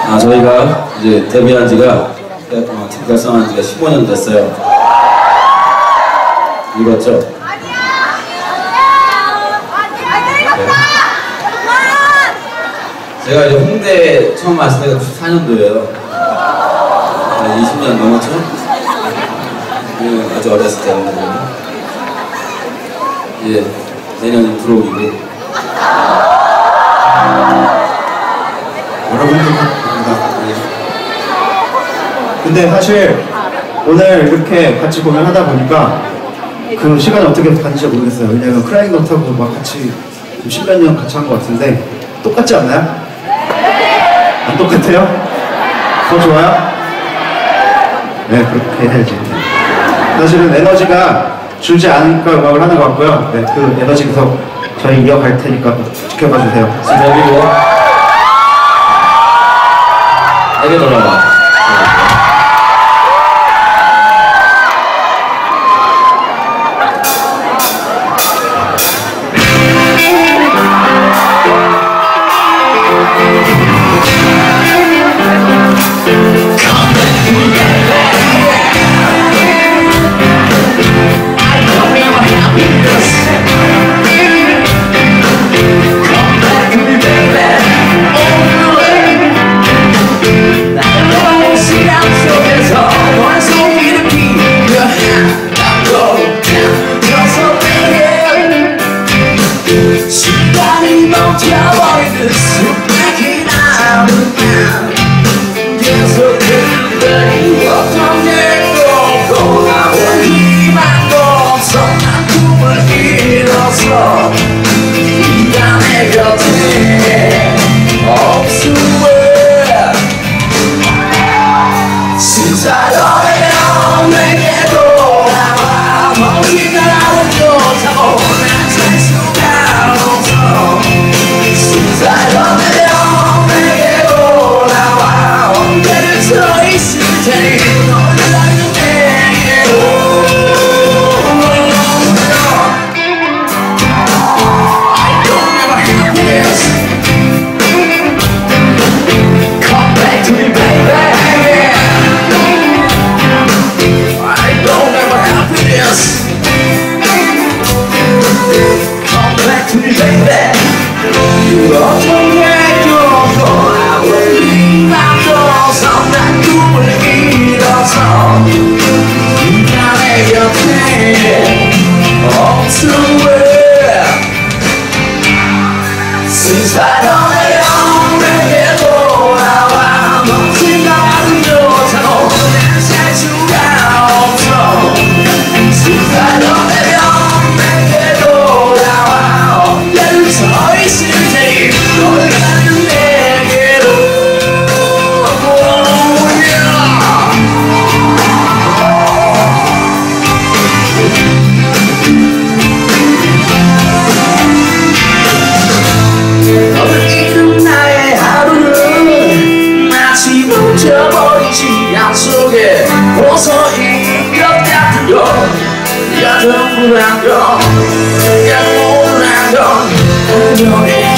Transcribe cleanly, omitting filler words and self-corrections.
저희가 이제 데뷔한 지가 결성한 지가 15년 됐어요. 읽었죠? 네. 제가 이제 홍대에 처음 왔을 때가 94년도예요. 20년 넘었죠? 아주 어렸을 때였는데 이제 내년은 불옥이고. 여러분들 감사합니다. 근데 사실 오늘 이렇게 같이 공연하다 보니까 그 시간이 어떻게 갔는지 모르겠어요. 왜냐면 크라잉 넛하고 막 같이 10몇 년 같이 한 것 같은데 똑같지 않나요? 안 똑같아요? 더 좋아요? 네, 그렇게 해야지. 사실은 에너지가 줄지 않으니까 음악을 하는 것 같고요. 네, 그 에너지 계속 저희 이어갈 테니까 지켜봐 주세요. 데뷔고 내게 돌아와. 불안정, 내가 모르는 건